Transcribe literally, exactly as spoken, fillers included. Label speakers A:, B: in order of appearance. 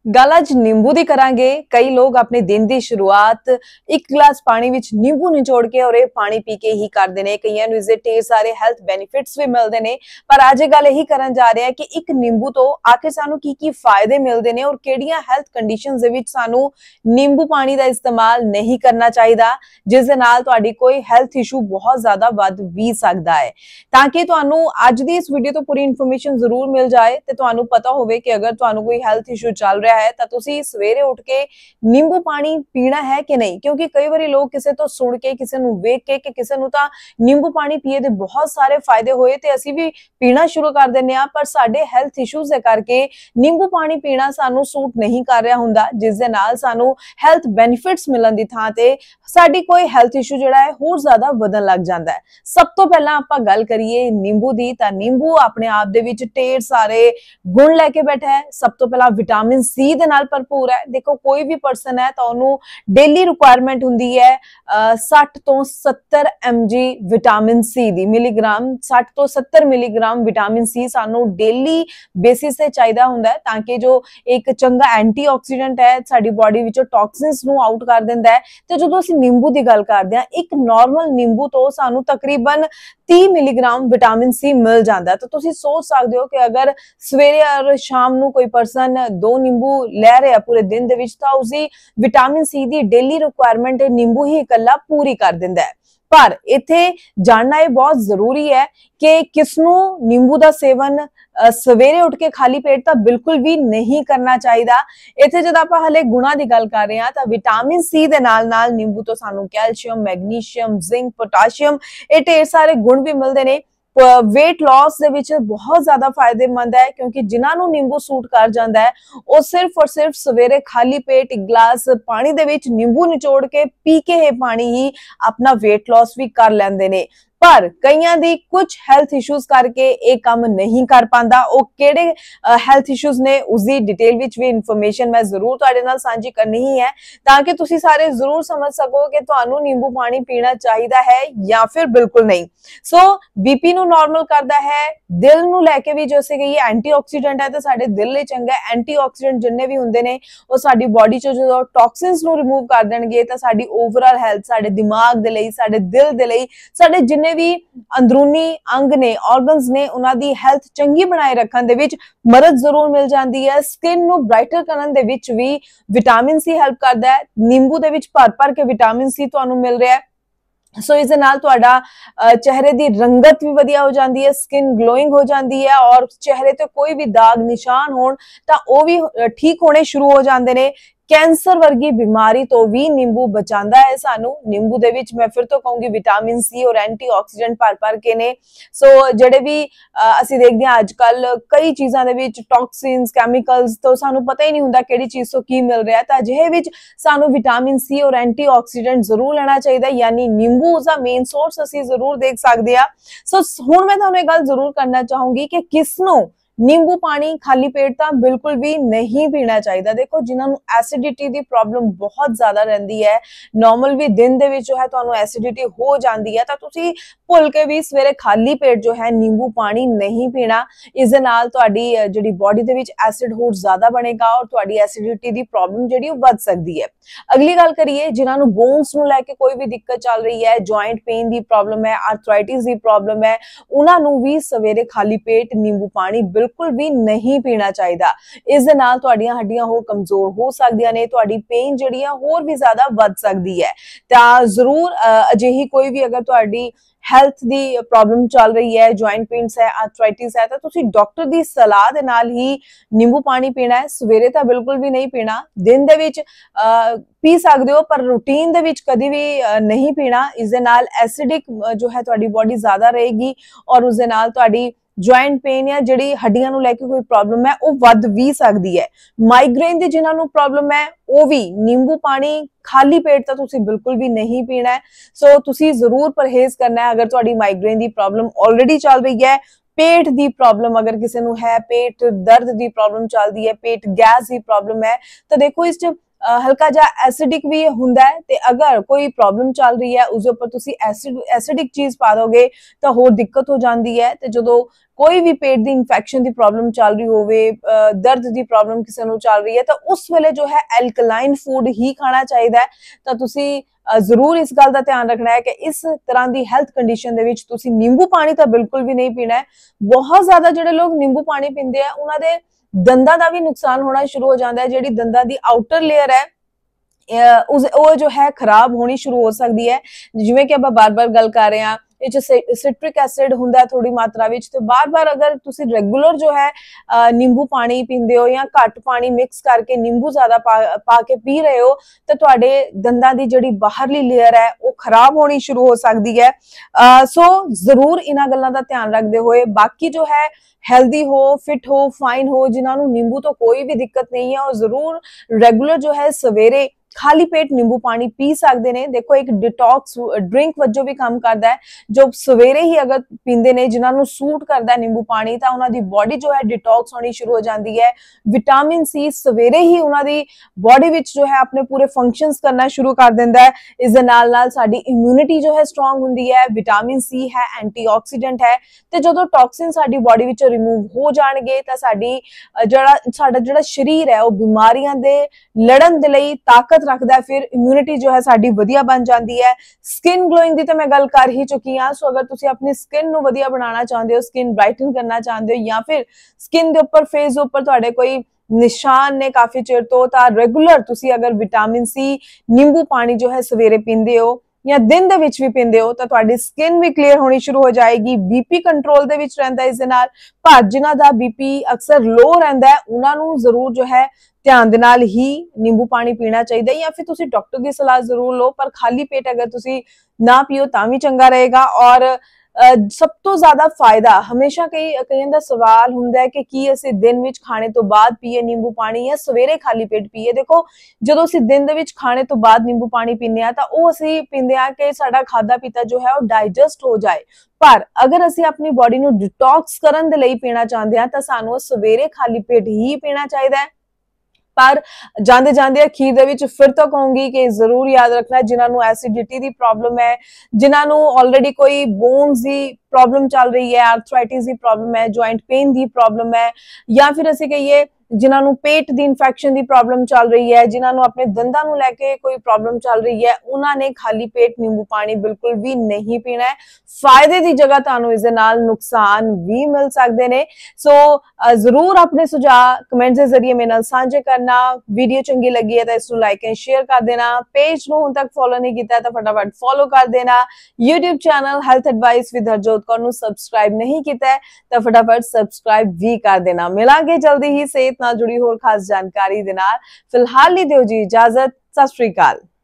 A: गल अज नींबू दी करांगे। कई लोग अपने दिन की शुरुआत एक गिलास पानी विच नींबू निचोड़ के और पानी पी के ही करते हैं। कईयां नूं इसदे ढेर सारे हैल्थ बेनिफिट्स भी मिलते हैं, पर अज गल यही करन जा रहे हैं कि एक नींबू तो आखिर सानू की की फायदे मिलते हैं और किहड़ियां हैल्थ कंडीशनस दे विच सानू नींबू पानी का इस्तेमाल नहीं करना चाहिए, जिस दे नाल तुहाडी कोई हैल्थ इशू बहुत ज्यादा वध भी सकदा है। ताकि तुहानू अज दी इस वीडियो तो पूरी इन्फॉर्मेशन जरूर मिल जाए ते तुहानू पता होवे कि अगर तुहानू कोई हैल्थ इशू चल रहा है तो तुसी सवेरे उठ के नींबू पानी पीना है कि नहीं, क्योंकि कई बार लोग किसी तो सुन के किसी नूं वेख के कि किसी नूं तां नींबू पानी पिए दे बहुत सारे फायदे होए ते असीं भी पीना शुरू कर दिंदे आ, पर साडे हैल्थ इशूज दे करके नींबू पानी पीना सानू सूट नहीं कर रहा हुंदा, जिस दे नाल सानू हैल्थ बेनिफिट्स मिलन दी थां ते साडी कोई हैल्थ इशू जिहड़ा है होर ज्यादा वधन लग जांदा है। सब तो पहला आपां गल करिए नींबू दी, तां नींबू अपने आप दे विच ढेर सारे गुण लैके बैठा है। सब तो पहला विटामिन सी दे नाल भरपूर है। देखो कोई भी पर्सन है तो उन्होंने डेली रिक्वायरमेंट हुंदी है साठ तो सत्तर एम जी विटामिन सी दी मिलीग्राम साठ तो सत्तर मिलीग्राम विटामिन सी सानू डेली बेसिस से चाहिए हुंदा है, ताकि जो एक चंगा एंटीऑक्सीडेंट है साडी बॉडी विचों टॉक्सिन्स नू आउट कर दिंदा है। ते जदों असीं नींबू दी गल करदे हां, एक नॉर्मल नींबू तो सानू तकरीबन तीस मिलीग्राम विटामिन सी मिल जाता है। तो तुसीं सोच सकते हो कि अगर सवेरे और शाम नू कोई पर्सन दो नींबू लै रहा पूरे दिन दे विच तां उसी विटामिन सी दी डेली रिक्वायरमेंट नींबू ही इकल्ला पूरी कर दिंदा है। पर इत्थे जानना यह बहुत जरूरी है कि किसनू नींबू का सेवन सवेरे उठ के खाली पेट तो बिल्कुल भी नहीं करना चाहिए। इत्थे जद आपां हले गुणा की गल कर रहे हैं तो विटामिन सी दे नाल नाल नींबू तो सानू कैल्शियम, मैग्नीशियम, जिंक, पोटाशियम ये ढेर सारे गुण भी मिलते हैं। वेट लॉस दे विच बहुत ज्यादा फायदेमंद है, क्योंकि जिन्होंने नींबू सूट कर जाता है वो सिर्फ और सिर्फ सवेरे खाली पेट एक गिलास पानी दे विच नींबू निचोड़ के पी के ही पानी ही अपना वेट लॉस भी कर लेंदे ने। पर कईयां दी कुछ हैल्थ इशूज करके एक काम नहीं कर पांदा। ओ केड़े हैल्थ इशूज ने उसकी डिटेल विच भी इन्फॉर्मेशन मैं जरूर तुहाडे नाल सांझी करनी ही है, ताकि तुसी सारे जरूर समझ सको कि तुहानू नींबू पानी पीना चाहिए है या फिर बिल्कुल नहीं। सो बीपी नू नॉर्मल करदा है, दिल नू लेके भी जैसे कि ये एंटीऑक्सीडेंट है तो साडे दिल लई चंगा है। एंटीऑक्सीडेंट जिन्ने भी हुंदे ने वो साडी बॉडी चों जो टॉक्सिन्स नू रिमूव कर देणगे तो साडी ओवरऑल हैल्थ, साडे दिमाग दे लई, साडे दिल दे लई, साडे जिन्ने भी अंदरूनी अंग ने, ऑर्गन्स ने, उन्हां दी हेल्थ चंगी बनाए रखन दे विच मदद जरूर मिल जाती है। स्किन नू ब्राइटर करन दे विच भी विटामिन सी हेल्प करदा है। नींबू दे विच भर भर के विटामिन सी तुहानू मिल रहा है। सो इस नाल तुहाडा चेहरे की रंगत भी वधिया हो जाती है, स्किन ग्लोइंग हो जाती है और चेहरे ते कोई भी दाग निशान होण तां ओह भी ठीक होने शुरू हो जाते हैं। कैंसर वर्गी बीमारी तो भी नींबू बचांदा है सानू। नींबू दे विच मैं फिर तो कहूंगी विटामिन सी और एंटीऑक्सीडेंट भर भर के ने। सो जेडे भी असीं देखदे हां अजकल कई चीज़ां दे विच टॉक्सिन्स, कैमिकल्स तो सानू पता ही नहीं हुंदा किहड़ी चीज़ तो की मिल रहा है। तां अजिहे विच सानू विटामिन सी और एंटीऑक्सीडेंट जरूर लेना चाहिए, यानी नींबू उसका मेन सोर्स असीं जरूर देख सकदे हां। सो हुण मैं तुहानू इह गल जरूर करना चाहूंगी कि किसनू नींबू पानी खाली पेट तो बिल्कुल भी नहीं पीना चाहिए। देखो जिन्होंने एसिडिटी की प्रॉब्लम बहुत ज्यादा रहती है, नॉर्मल भी दिन दे विच जो है तुहानू एसिडिटी हो जाती है, तो तुसी भुल के भी सवेरे खाली पेट जो है नींबू पानी नहीं पीना। इस दे नाल तुहाडी जिहड़ी बॉडी दे विच एसिड होर ज्यादा बनेगा और तुहाडी एसिडिटी की प्रॉब्लम जिहड़ी वध सकदी है। अगली गल करिए जिन्होंने बोन्स नू लैके कोई भी दिक्कत चल रही है, जॉइंट पेन की प्रॉब्लम है, आर्थराइटिस की प्रॉब्लम है, उन्होंने भी सवेरे खाली पेट नींबू पानी बिल्कुल भी नहीं पीना चाहिए। इस दे नाल तुहाडीआं हड्डियां होर कमजोर हो सकदियां ने, तुहाडी पेन जिहड़ी है होर भी ज्यादा वध सकदी है। तां जरूर अजिही कोई भी अगर तुहाडी हैल्थ दी प्रॉब्लम चल रही है, जॉइंट पेन्स है, आर्थराइटिस है, तो तुसी डॉक्टर दी सलाह दे नाल ही नींबू पानी पीना है। सवेरे तो बिल्कुल भी नहीं पीना, दिन दे विच पी सकदे हो पर रूटीन दे विच कदी भी नहीं पीना। इस दे नाल एसिडिक जो है तुहाडी बॉडी ज्यादा रहेगी और उस दे नाल तुहाडी जॉइंट पेन या जिहड़ी हड्डियां नू लेके कोई प्रॉब्लम है वो वध भी सकदी है। माइग्रेन दी जिन्हां नू प्रॉब्लम है वो भी नींबू पानी खाली पेट तो तुसी बिल्कुल भी नहीं पीना है। सो तुसी जरूर परहेज करना है। अगर तुहाडी माइग्रेन दी प्रॉब्लम ऑलरेडी चल रही है, पेट दी प्रॉब्लम अगर किसी नू है, पेट दर्द दी प्रॉब्लम चलदी है, पेट गैस दी प्रॉब्लम है, तो देखो इस ਹਲਕਾ ਜਿਹਾ ਐਸਿਡਿਕ ਵੀ ਹੁੰਦਾ ਹੈ ਤੇ ਅਗਰ ਕੋਈ ਪ੍ਰੋਬਲਮ ਚੱਲ ਰਹੀ ਹੈ ਉਸਦੇ ਉੱਪਰ ਤੁਸੀਂ ਐਸਿਡ ਐਸਿਡਿਕ ਚੀਜ਼ ਪਾ ਦੋਗੇ ਤਾਂ ਹੋਰ ਦਿੱਕਤ ਹੋ ਜਾਂਦੀ ਹੈ। ਤੇ ਜਦੋਂ ਕੋਈ ਵੀ पेट ਦੀ ਇਨਫੈਕਸ਼ਨ ਦੀ ਪ੍ਰੋਬਲਮ ਚੱਲ ਰਹੀ ਹੋਵੇ, ਦਰਦ ਦੀ ਪ੍ਰੋਬਲਮ ਕਿਸੇ ਨੂੰ ਚੱਲ ਰਹੀ ਹੈ ਤਾਂ ਉਸ ਵੇਲੇ ਜੋ ਹੈ ਐਲਕਲਾਈਨ ਫੂਡ ਹੀ ਖਾਣਾ ਚਾਹੀਦਾ ਹੈ। ਤਾਂ ਤੁਸੀਂ ਜ਼ਰੂਰ ਇਸ ਗੱਲ ਦਾ ਧਿਆਨ ਰੱਖਣਾ ਹੈ ਕਿ ਇਸ ਤਰ੍ਹਾਂ ਦੀ ਹੈਲਥ ਕੰਡੀਸ਼ਨ ਦੇ ਵਿੱਚ ਤੁਸੀਂ ਨਿੰਬੂ ਪਾਣੀ ਤਾਂ ਬਿਲਕੁਲ ਵੀ ਨਹੀਂ ਪੀਣਾ ਹੈ। ਬਹੁਤ ਜ਼ਿਆਦਾ ਜਿਹੜੇ ਲੋਕ ਨਿੰਬੂ ਪਾਣੀ ਪੀਂਦੇ ਆ ਉਹਨਾਂ ਦੇ ਦੰਦਾਂ ਦਾ ਵੀ ਨੁਕਸਾਨ ਹੋਣਾ ਸ਼ੁਰੂ ਹੋ ਜਾਂਦਾ ਹੈ। ਜਿਹੜੀ ਦੰਦਾਂ ਦੀ ਆਊਟਰ ਲੇਅਰ ਹੈ ਉਸ ਉਹ ਜੋ ਹੈ ਖਰਾਬ ਹੋਣੀ ਸ਼ੁਰੂ ਹੋ ਸਕਦੀ ਹੈ। ਜਿਵੇਂ ਕਿ ਆਪਾਂ ਬਾਰ-ਬਾਰ ਗੱਲ ਕਰ ਰਹੇ ਹਾਂ ਇਹ ਚ ਸਿਟ੍ਰਿਕ ਐਸਿਡ ਹੁੰਦਾ ਥੋੜੀ ਮਾਤਰਾ ਵਿੱਚ, ਤੇ ਬਾਰ-ਬਾਰ ਅਗਰ ਤੁਸੀਂ ਰੈਗੂਲਰ ਜੋ ਹੈ ਨਿੰਬੂ ਪਾਣੀ ਪੀਂਦੇ ਹੋ ਜਾਂ ਘੱਟ ਪਾਣੀ ਮਿਕਸ ਕਰਕੇ ਨਿੰਬੂ ਜ਼ਿਆਦਾ ਪਾ ਕੇ ਪੀ ਰਹੇ ਹੋ ਤਾਂ ਤੁਹਾਡੇ ਦੰਦਾਂ ਦੀ ਜਿਹੜੀ ਬਾਹਰਲੀ ਲੇਅਰ ਹੈ ਉਹ ਖਰਾਬ ਹੋਣੀ ਸ਼ੁਰੂ ਹੋ ਸਕਦੀ ਹੈ। ਸੋ ਜ਼ਰੂਰ ਇਹਨਾਂ ਗੱਲਾਂ ਦਾ ਧਿਆਨ ਰੱਖਦੇ ਹੋਏ ਬਾਕੀ ਜੋ ਹੈ हेल्दी हो, फिट हो, फाइन हो, जिन्होंने नींबू तो कोई भी दिक्कत नहीं है और जरूर रेगुलर जो है सवेरे खाली पेट नींबू पानी पी सकते हैं। देखो एक डिटॉक्स ड्रिंक वजों भी काम करता है, जो सवेरे ही अगर पींदे ने जिन्होंने सूट करता है नींबू पानी तो उन्होंने बॉडी जो है डिटॉक्स होनी शुरू हो जाती है। विटामिन सी सवेरे ही उन्होंने बॉडी विच जो है अपने पूरे फंक्शंस करना शुरू कर देता है। इस दे नाल नाल साडी इम्यूनिटी जो है स्ट्रोंग हुंदी है। विटामिन सी है एंटीऑक्सीडेंट है ते जदों टॉक्सिन साडी बॉडी विच रिमूव हो जाणगे तां साडी जिहड़ा साडा जिहड़ा शरीर है वो बीमारियां दे लड़न दे लई ताकत रखता है। फिर इम्यूनिटी जो है साडी वधिया बन जाती है। स्किन ग्लोइंग दी तो मैं गल कर ही चुकी हाँ। सो अगर तुसी अपनी स्किन नू वधिया बनाना चाहते हो, स्किन ब्राइटन करना चाहते हो या फिर स्किन के उपर फेस के उपर तुहाडे कोई निशान ने काफी चिर तो तां रेगुलर तुसी अगर विटामिन सी नींबू पानी जो है सवेरे पींदे हो या दिन दे विच भी पींदे हो तो तुहाडी स्किन भी क्लीयर होनी शुरू हो जाएगी। बीपी कंट्रोल दे विच रहिंदा है। इस दे नाल पर जिन्हां दा बीपी अक्सर लो रहिंदा है उन्हां नू जरूर जो है ध्यान दे नाल ही नींबू पानी पीना चाहिए या फिर तुसी डॉक्टर की सलाह जरूर लो, पर खाली पेट अगर तुसी ना पियो तां भी चंगा रहेगा। और सब तो ज्यादा फायदा हमेशा कई कईयां दा सवाल हुंदा है कि की असीं दिन विच खाने तो बाद पीए नींबू पानी या सवेरे खाली पेट पीए। देखो जदों असीं दिन दे विच खाने तो बाद नींबू पानी पीने आ तां ओह असीं पींदे आ कि साडा खादा पीता जो है ओह डाइजेस्ट हो जाए। पर अगर असीं अपनी बॉडी नू डिटॉक्स करन दे लई पीना चाहते हैं तां सानू सवेरे खाली पेट ही पीना चाहिए। पर जांदे जांदे अखीर दे विच फिर तो कहूंगी कि जरूर याद रखना जिन्होंने एसिडिटी की प्रॉब्लम है, जिन्होंने ऑलरेडी कोई बोन्स की प्रॉब्लम चल रही है, आर्थराइटिस की प्रॉब्लम है, जॉइंट पेन की प्रॉब्लम है, या फिर असीं कहिए जिन्होंने पेट की इन्फेक्शन की प्रॉब्लम चल रही है, जिन्होंने अपने दंदां नूं लैके कोई प्रॉब्लम चल रही है, उन्होंने खाली पेट नींबू पानी बिल्कुल भी नहीं पीना है। फायदे की जगह तुहानूं इस दे नाल नुकसान भी मिल सकते हैं। सो जरूर अपने सुझाव कमेंट्स के जरिए मेरे नाल साझे करना। वीडियो चंगी लगी है तो इसको लाइक एंड शेयर कर देना। पेज नूं हुण तक फॉलो नहीं किया तो फटाफट फॉलो कर देना। YouTube channel health advice with Harjot Kaur नूं सबसक्राइब नहीं किया तो फटाफट सबसक्राइब भी कर देना। मिलांगे जल्दी ही सेहत नाल जुड़ी होर खास जानकारी दे नाल। फिलहाल ली दिओ जी इजाजत। सत श्री अकाल।